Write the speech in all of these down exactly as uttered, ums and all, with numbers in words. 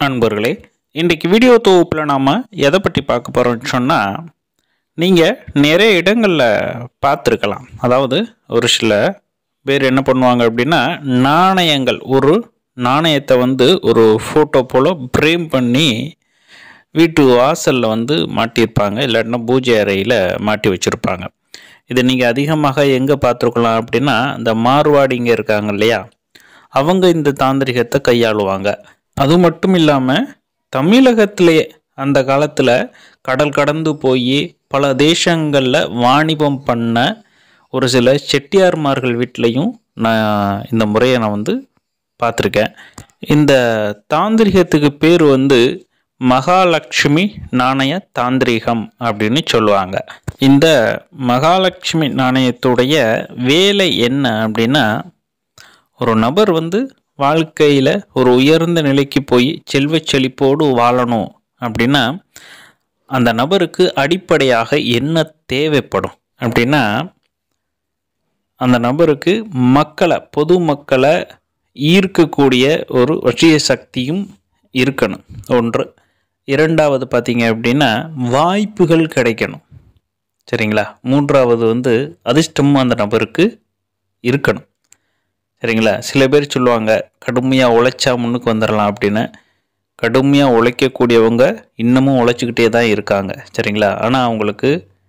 நண்பர்களே, இன்றைக்கு வீடியோ தொகுப்பில் நாம் எதை பற்றி பார்க்க போகிறோம்னு சொன்னால், நீங்கள் நிறைய இடங்களில் பார்த்துருக்கலாம். அதாவது ஒரு சில பேர் என்ன பண்ணுவாங்க அப்படின்னா, நாணயங்கள் ஒரு நாணயத்தை வந்து ஒரு ஃபோட்டோ போல் ஃப்ரேம் பண்ணி வீட்டு வாசலில் வந்து மாட்டியிருப்பாங்க, இல்லாட்டினா பூஜை அறையில் மாட்டி வச்சுருப்பாங்க. இதை நீங்கள் அதிகமாக எங்கே பார்த்துருக்கலாம் அப்படின்னா, இந்த மார்வாடிங்க இருக்காங்க இல்லையா, அவங்க இந்த தாந்திரிகத்தை கையாளுவாங்க. அது மட்டும் இல்லாமல் தமிழகத்திலே அந்த காலத்தில் கடல் கடந்து போய் பல தேசங்களில் வாணிபம் பண்ண ஒரு சில செட்டியார்மார்கள் வீட்லேயும் நான் இந்த முறையை நான் வந்து பார்த்துருக்கேன். இந்த தாந்திரிகத்துக்கு பேர் வந்து மகாலட்சுமி நாணய தாந்திரிகம் அப்படின்னு சொல்லுவாங்க. இந்த மகாலட்சுமி நாணயத்துடைய வேலை என்ன அப்படின்னா, ஒரு நபர் வந்து வாழ்க்கையில் ஒரு உயர்ந்த நிலைக்கு போய் செல்வ செழிப்போடு வாழணும் அப்படின்னா, அந்த நபருக்கு அடிப்படையாக என்ன தேவைப்படும் அப்படின்னா, அந்த நபருக்கு மக்களை பொது மக்களை ஈர்க்கக்கூடிய ஒரு வசிய சக்தியும் இருக்கணும் ஒன்று. இரண்டாவது பார்த்தீங்க அப்படின்னா, வாய்ப்புகள் கிடைக்கணும். சரிங்களா? மூன்றாவது வந்து அதிர்ஷ்டமும் அந்த நபருக்கு இருக்கணும். சரிங்களா? சில பேர் சொல்லுவாங்க, கடுமையாக உழைச்சா முன்னுக்கு வந்துடலாம் அப்படின்னு. கடுமையாக உழைக்கக்கூடியவங்க இன்னமும் உழைச்சிக்கிட்டே தான் இருக்காங்க. சரிங்களா? ஆனால் அவங்களுக்கு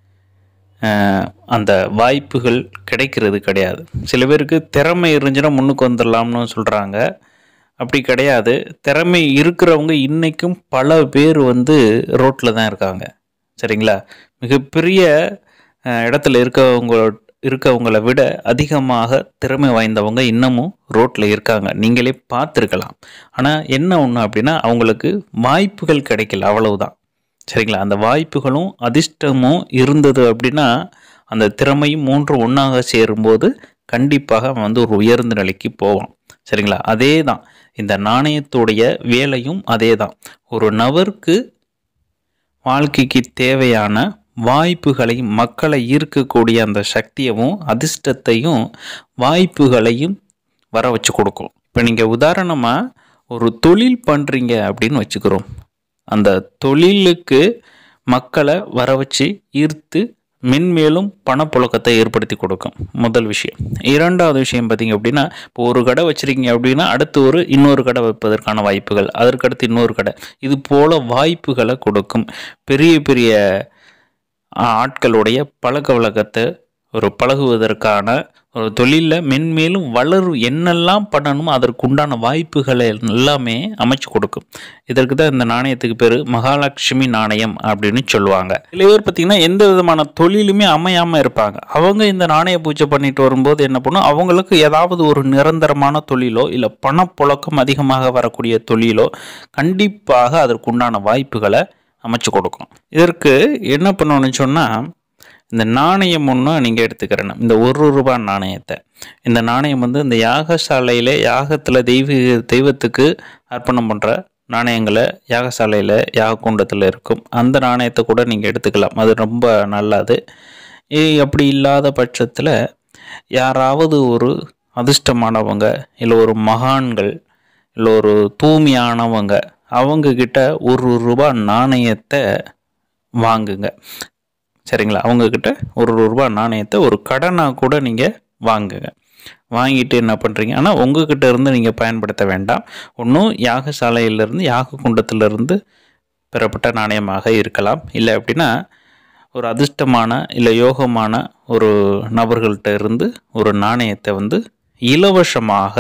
அந்த வாய்ப்புகள் கிடைக்கிறது கிடையாது. சில பேருக்கு திறமை இருந்துச்சுன்னா முன்னுக்கு வந்துடலாம்னு சொல்கிறாங்க. அப்படி கிடையாது. திறமை இருக்கிறவங்க இன்றைக்கும் பல பேர் வந்து ரோட்டில் தான் இருக்காங்க. சரிங்களா? மிகப்பெரிய இடத்துல இருக்கவங்க இருக்கவங்களை விட அதிகமாக திறமை வாய்ந்தவங்க இன்னமும் ரோட்டில் இருக்காங்க. நீங்களே பார்த்துருக்கலாம். ஆனால் என்ன ஒன்று அப்படின்னா, அவங்களுக்கு வாய்ப்புகள் கிடைக்கல, அவ்வளவுதான். சரிங்களா? அந்த வாய்ப்புகளும் அதிர்ஷ்டமும் இருந்தது அப்படின்னா, அந்த திறமையும் மூன்று ஒன்றாக சேரும்போது கண்டிப்பாக அவன் வந்து ஒரு உயர்ந்த நிலைக்கு போவான். சரிங்களா? அதே தான் இந்த நாணயத்துடைய வேலையும் அதே தான். ஒரு நபருக்கு வாழ்க்கைக்கு தேவையான வாய்ப்புகளை, மக்களை ஈர்க்கக்கூடிய அந்த சக்தியவும் அதிர்ஷ்டத்தையும் வாய்ப்புகளையும் வர வச்சு கொடுக்கும். இப்போ நீங்கள் உதாரணமாக ஒரு தொழில் பண்ணுறீங்க அப்படின்னு வச்சுக்கிறோம். அந்த தொழிலுக்கு மக்களை வர வச்சு ஈர்த்து மென்மேலும் பணப்புழக்கத்தை ஏற்படுத்தி கொடுக்கும். முதல் விஷயம். இரண்டாவது விஷயம் பார்த்தீங்க அப்படின்னா, இப்போ ஒரு கடை வச்சுருக்கீங்க அப்படின்னா அடுத்து ஒரு இன்னொரு கடை வைப்பதற்கான வாய்ப்புகள், அதற்கடுத்து இன்னொரு கடை, இது போல் வாய்ப்புகளை கொடுக்கும். பெரிய பெரிய ஆட்களுடைய பழக்க வழக்கத்தை ஒரு பழகுவதற்கான ஒரு தொழிலில் மென்மேலும் வளரும் என்னெல்லாம் பண்ணணுமோ அதற்குண்டான வாய்ப்புகளை எல்லாமே அமைச்சு கொடுக்கும். இதற்கு தான் இந்த நாணயத்துக்கு பேர் மகாலட்சுமி நாணயம் அப்படின்னு சொல்லுவாங்க. சில பேர் பார்த்திங்கன்னா எந்த விதமான தொழிலுமே அமையாமல் இருப்பாங்க. அவங்க இந்த நாணய பூஜை பண்ணிட்டு வரும்போது என்ன பண்ணும், அவங்களுக்கு ஏதாவது ஒரு நிரந்தரமான தொழிலோ இல்லை பணப்புழக்கம் அதிகமாக வரக்கூடிய தொழிலோ கண்டிப்பாக அதற்குண்டான வாய்ப்புகளை அமைச்சு கொடுக்கும். இதற்கு என்ன பண்ணணும்னு சொன்னால், இந்த நாணயம் ஒன்று நீங்கள் எடுத்துக்கிறேன். இந்த ஒரு ரூபாய் நாணயத்தை, இந்த நாணயம் வந்து இந்த யாகசாலையில் யாகத்தில் தெய்வ தெய்வத்துக்கு அர்ப்பணம் பண்ணுற நாணயங்களை யாகசாலையில் யாக குண்டத்தில் இருக்கும். அந்த நாணயத்தை கூட நீங்கள் எடுத்துக்கலாம். அது ரொம்ப நல்லது. அப்படி இல்லாத பட்சத்தில் யாராவது ஒரு அதிர்ஷ்டமானவங்க இல்லை ஒரு மகான்கள் இல்லை ஒரு தூய்மையானவங்க அவங்கக்கிட்ட ஒரு ரூபாய் நாணயத்தை வாங்குங்க. சரிங்களா? அவங்கக்கிட்ட ஒரு ரூபாய் நாணயத்தை ஒரு கடனாக கூட நீங்கள் வாங்குங்க. வாங்கிட்டு என்ன பண்ணுறீங்க, ஆனால் உங்ககிட்ட இருந்து நீங்கள் பயன்படுத்த வேண்டாம். ஒன்றும் யாகசாலையிலேருந்து யாக குண்டத்திலிருந்து பெறப்பட்ட நாணயமாக இருக்கலாம். இல்லை அப்படின்னா ஒரு அதிர்ஷ்டமான இல்லை யோகமான ஒரு நபர்கள்ட்ட இருந்து ஒரு நாணயத்தை வந்து இலவசமாக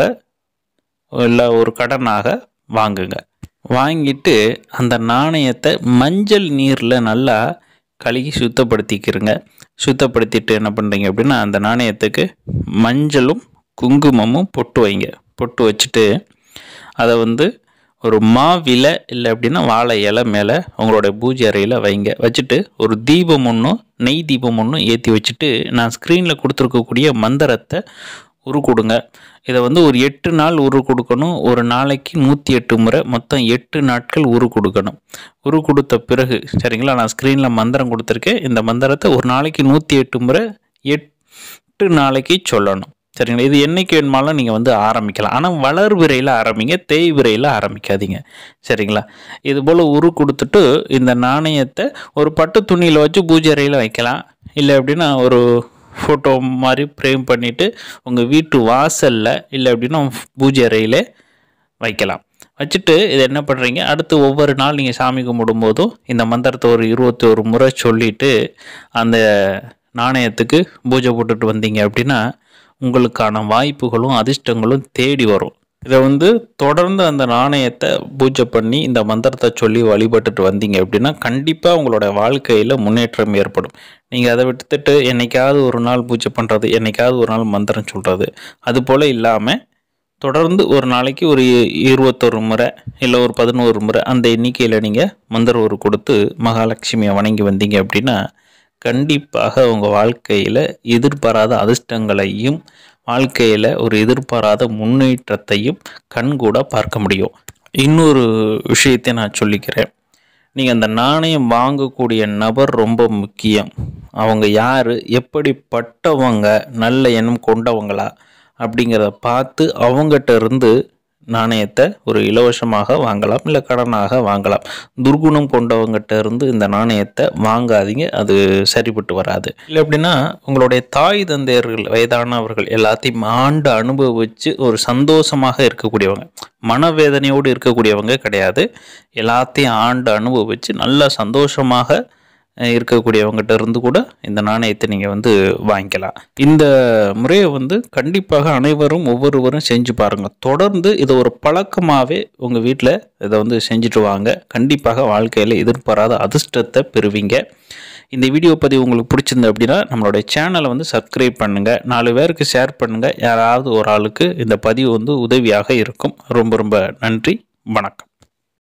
இல்லை ஒரு கடனாக வாங்குங்க. வாங்கிட்டு அந்த நாணயத்தை மஞ்சள் நீரில் நல்லா கழுகி சுத்தப்படுத்திக்கிறங்க. சுத்தப்படுத்திட்டு என்ன பண்ணுறீங்க அப்படின்னா, அந்த நாணயத்துக்கு மஞ்சளும் குங்குமமும் பொட்டு வைங்க. பொட்டு வச்சுட்டு அதை வந்து ஒரு மாவிலை இல்லை அப்படின்னா வாழை இலை மேலே உங்களோட பூஜை அறையில் வைங்க. வச்சுட்டு ஒரு தீபம் ஒன்றும் நெய் தீபம் ஒன்றும் ஏற்றி வச்சுட்டு நான் ஸ்க்ரீனில் கொடுத்துருக்கக்கூடிய மந்திரத்தை உரு கொடுங்க. இதை வந்து ஒரு எட்டு நாள் உரு கொடுக்கணும். ஒரு நாளைக்கு நூற்றி எட்டு முறை, மொத்தம் எட்டு நாட்கள் உரு கொடுக்கணும். உரு கொடுத்த பிறகு, சரிங்களா, நான் ஸ்க்ரீனில் மந்திரம் கொடுத்துருக்கேன். இந்த மந்திரத்தை ஒரு நாளைக்கு நூற்றி எட்டு முறை எட்டு நாளைக்கு சொல்லணும். சரிங்களா? இது என்னைக்கு வேணுமாலும் நீங்கள் வந்து ஆரம்பிக்கலாம். ஆனால் வளர் விரையில் ஆரம்பிங்க, தேய் விரையில் ஆரம்பிக்காதீங்க. சரிங்களா? இது போல் உரு கொடுத்துட்டு இந்த நாணயத்தை ஒரு பட்டு துணியில் வச்சு பூஜை அறையில் வைக்கலாம். இல்லை அப்படின்னா ஒரு ஃபோட்டோ மாதிரி ஃப்ரேம் பண்ணிவிட்டு உங்கள் வீட்டு வாசலில் இல்லை அப்படின்னா பூஜை அறையில் வைக்கலாம். வச்சுட்டு இதை என்ன பண்ணுறீங்க, அடுத்து ஒவ்வொரு நாள் நீங்கள் சாமி கும்பிடும்போதும் இந்த மந்திரத்தை ஒரு இருபத்தி ஒரு முறை சொல்லிவிட்டு அந்த நாணயத்துக்கு பூஜை போட்டுட்டு வந்தீங்க அப்படின்னா உங்களுக்கான வாய்ப்புகளும் அதிர்ஷ்டங்களும் தேடி வரும். இதை வந்து தொடர்ந்து அந்த நாணயத்தை பூஜை பண்ணி இந்த மந்திரத்தை சொல்லி வழிபட்டுட்டு வந்தீங்க அப்படின்னா கண்டிப்பாக உங்களோட வாழ்க்கையில் முன்னேற்றம் ஏற்படும். நீங்கள் அதை விட்டுட்டு என்னைக்காவது ஒரு நாள் பூஜை பண்ணுறது, என்னைக்காவது ஒரு நாள் மந்திரம் சொல்கிறது, அது போல் இல்லாமல் தொடர்ந்து ஒரு நாளைக்கு ஒரு இருபத்தொரு முறை இல்லை ஒரு பதினோரு முறை அந்த எண்ணிக்கையில் நீங்கள் மந்திர ஒரு கொடுத்து மகாலட்சுமியை வணங்கி வந்தீங்க அப்படின்னா கண்டிப்பாக உங்கள் வாழ்க்கையில் எதிர்பாராத அதிர்ஷ்டங்களையும் வாழ்க்கையில் ஒரு எதிர்பாராத முன்னேற்றத்தையும் கண்கூட பார்க்க முடியும். இன்னொரு விஷயத்தை நான் சொல்லிக்கிறேன். நீங்கள் அந்த நாணயம் வாங்கக்கூடிய நபர் ரொம்ப முக்கியம். அவங்க யார், எப்படிப்பட்டவங்க, நல்ல எண்ணம் கொண்டவங்களா அப்படிங்கிறத பார்த்து அவங்ககிட்ட இருந்து நாணயத்தை ஒரு இலவசமாக வாங்கலாம், இல்லை கடனாக வாங்கலாம். துர்குணம் கொண்டவங்ககிட்ட இருந்து இந்த நாணயத்தை வாங்காதீங்க, அது சரிபட்டு வராது. இல்லை அப்படின்னா உங்களுடைய தாய் தந்தையர்கள் வயதானவர்கள் எல்லாத்தையும் ஆண்டு அனுபவித்து ஒரு சந்தோஷமாக இருக்கக்கூடியவங்க, மனவேதனையோடு இருக்கக்கூடியவங்க கிடையாது, எல்லாத்தையும் ஆண்டு அனுபவித்து நல்ல சந்தோஷமாக இருக்கக்கூடியவங்ககிட்ட இருந்து கூட இந்த நாணயத்தை நீங்கள் வந்து வாங்கிக்கலாம். இந்த முறையை வந்து கண்டிப்பாக அனைவரும் ஒவ்வொருவரும் செஞ்சு பாருங்கள். தொடர்ந்து இதை ஒரு பழக்கமாகவே உங்கள் வீட்டில் இதை வந்து செஞ்சுட்டு வாங்க. கண்டிப்பாக வாழ்க்கையில் எதிர்பாராத அதிர்ஷ்டத்தை பெறுவீங்க. இந்த வீடியோ பதிவு உங்களுக்கு பிடிச்சிருந்து அப்படின்னா நம்மளுடைய சேனலை வந்து சப்ஸ்கிரைப் பண்ணுங்கள், நாலு பேருக்கு ஷேர் பண்ணுங்கள். யாராவது ஒரு ஆளுக்கு இந்த பதிவு வந்து உதவியாக இருக்கும். ரொம்ப ரொம்ப நன்றி. வணக்கம்.